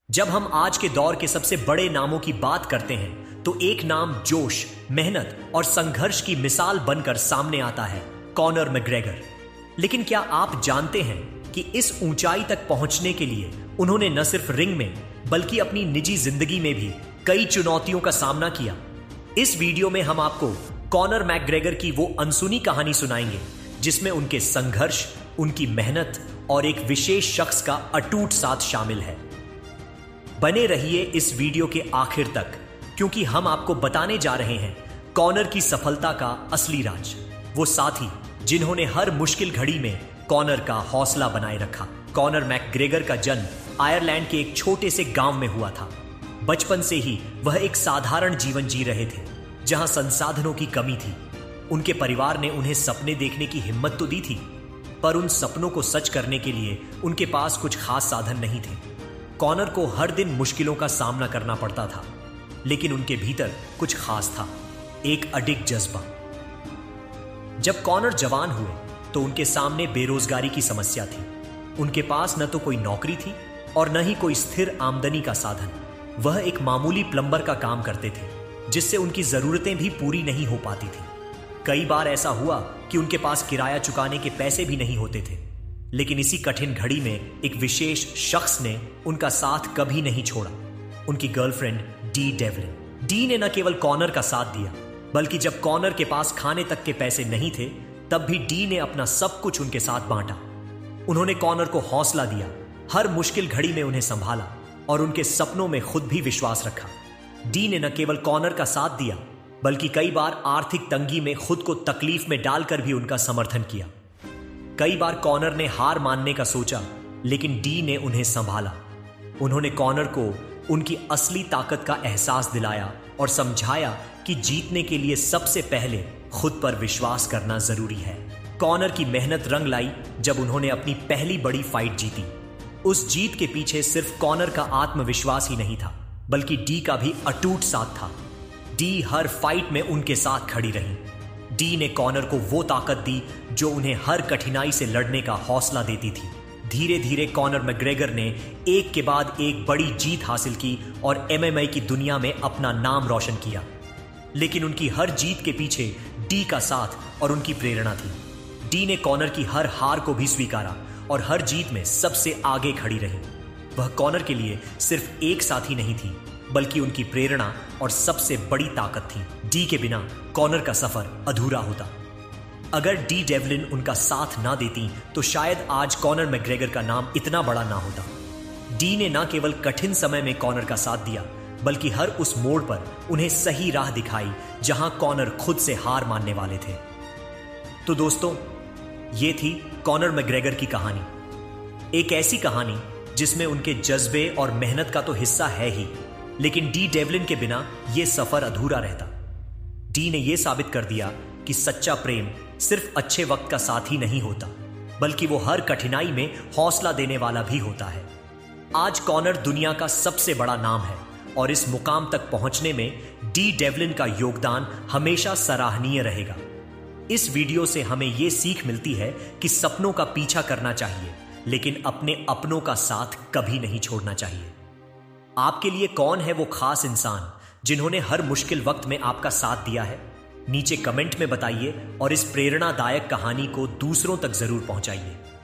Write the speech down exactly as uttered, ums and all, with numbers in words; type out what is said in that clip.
जब हम आज के दौर के सबसे बड़े नामों की बात करते हैं तो एक नाम जोश, मेहनत और संघर्ष की मिसाल बनकर सामने आता है, कॉनर मैकग्रेगर। लेकिन क्या आप जानते हैं कि इस ऊंचाई तक पहुंचने के लिए उन्होंने न सिर्फ रिंग में बल्कि अपनी निजी जिंदगी में भी कई चुनौतियों का सामना किया। इस वीडियो में हम आपको कॉनर मैकग्रेगर की वो अनसुनी कहानी सुनाएंगे जिसमें उनके संघर्ष, उनकी मेहनत और एक विशेष शख्स का अटूट साथ शामिल है। बने रहिए इस वीडियो के आखिर तक, क्योंकि हम आपको बताने जा रहे हैं कॉनर की सफलता का असली राज। वो साथी जिन्होंने हर मुश्किल घड़ी में कॉनर का हौसला बनाए रखा। कॉनर मैकग्रेगर का जन्म आयरलैंड के एक छोटे से गांव में हुआ था। बचपन से ही वह एक साधारण जीवन जी रहे थे, जहां संसाधनों की कमी थी। उनके परिवार ने उन्हें सपने देखने की हिम्मत तो दी थी, पर उन सपनों को सच करने के लिए उनके पास कुछ खास साधन नहीं थे। कॉनर को हर दिन मुश्किलों का सामना करना पड़ता था, लेकिन उनके भीतर कुछ खास था, एक अडिग जज्बा। जब कॉनर जवान हुए तो उनके सामने बेरोजगारी की समस्या थी। उनके पास न तो कोई नौकरी थी और न ही कोई स्थिर आमदनी का साधन। वह एक मामूली प्लम्बर का काम करते थे, जिससे उनकी जरूरतें भी पूरी नहीं हो पाती थी। कई बार ऐसा हुआ कि उनके पास किराया चुकाने के पैसे भी नहीं होते थे। लेकिन इसी कठिन घड़ी में एक विशेष शख्स ने उनका साथ कभी नहीं छोड़ा, उनकी गर्लफ्रेंड डी डेवलिन। डी ने न केवल कॉनर का साथ दिया, बल्कि जब कॉनर के पास खाने तक के पैसे नहीं थे, तब भी डी ने अपना सब कुछ उनके साथ बांटा। उन्होंने कॉनर को हौसला दिया, हर मुश्किल घड़ी में उन्हें संभाला और उनके सपनों में खुद भी विश्वास रखा। डी ने न केवल कॉनर का साथ दिया, बल्कि कई बार आर्थिक तंगी में खुद को तकलीफ में डालकर भी उनका समर्थन किया। कई बार कॉनर ने हार मानने का सोचा, लेकिन डी ने उन्हें संभाला। उन्होंने कॉनर को उनकी असली ताकत का एहसास दिलाया और समझाया कि जीतने के लिए सबसे पहले खुद पर विश्वास करना जरूरी है। कॉनर की मेहनत रंग लाई जब उन्होंने अपनी पहली बड़ी फाइट जीती। उस जीत के पीछे सिर्फ कॉनर का आत्मविश्वास ही नहीं था, बल्कि डी का भी अटूट साथ था। डी हर फाइट में उनके साथ खड़ी रही। डी ने कॉनर को वो ताकत दी जो उन्हें हर कठिनाई से लड़ने का हौसला देती थी। धीरे धीरे कॉनर मैकग्रेगर ने एक के बाद एक बड़ी जीत हासिल की और एमएमए की दुनिया में अपना नाम रोशन किया। लेकिन उनकी हर जीत के पीछे डी का साथ और उनकी प्रेरणा थी। डी ने कॉनर की हर हार को भी स्वीकारा और हर जीत में सबसे आगे खड़ी रही। वह कॉनर के लिए सिर्फ एक साथी नहीं थी, बल्कि उनकी प्रेरणा और सबसे बड़ी ताकत थी। डी के बिना कॉनर का सफर अधूरा होता। अगर डी डेवलिन उनका साथ ना देती तो शायद आज कॉनर मैकग्रेगर का नाम इतना बड़ा ना होता। डी ने ना केवल कठिन समय में कॉनर का साथ दिया, बल्कि हर उस मोड़ पर उन्हें सही राह दिखाई जहां कॉनर खुद से हार मानने वाले थे। तो दोस्तों, ये थी कॉनर मैकग्रेगर की कहानी। एक ऐसी कहानी जिसमें उनके जज्बे और मेहनत का तो हिस्सा है ही, लेकिन डी डेवलिन के बिना यह सफर अधूरा रहता। डी ने यह साबित कर दिया कि सच्चा प्रेम सिर्फ अच्छे वक्त का साथ ही नहीं होता, बल्कि वो हर कठिनाई में हौसला देने वाला भी होता है। आज कॉनर दुनिया का सबसे बड़ा नाम है और इस मुकाम तक पहुंचने में डी डेवलिन का योगदान हमेशा सराहनीय रहेगा। इस वीडियो से हमें यह सीख मिलती है कि सपनों का पीछा करना चाहिए, लेकिन अपने अपनों का साथ कभी नहीं छोड़ना चाहिए। आपके लिए कौन है वो खास इंसान जिन्होंने हर मुश्किल वक्त में आपका साथ दिया है? नीचे कमेंट में बताइए और इस प्रेरणादायक कहानी को दूसरों तक जरूर पहुंचाइए।